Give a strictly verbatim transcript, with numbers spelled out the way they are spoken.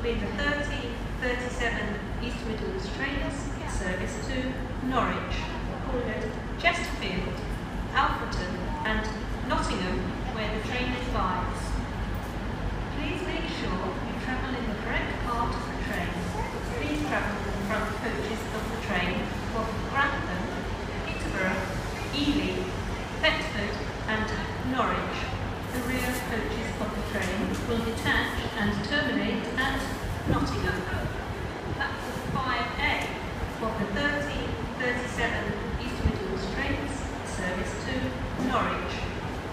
be the thirty thirty-seven East Midlands trains service to Norwich, Chesterfield, Alfreton and Nottingham, where the train divides. Please make sure you travel in the correct part of the train. Please travel in the front coaches of the train for Grantham, Peterborough, Ely, Thetford and Norwich. The rear coaches of the train will detach and terminate at Nottingham. Platform five A for the thirty thirty-seven East Midlands trains service to Norwich.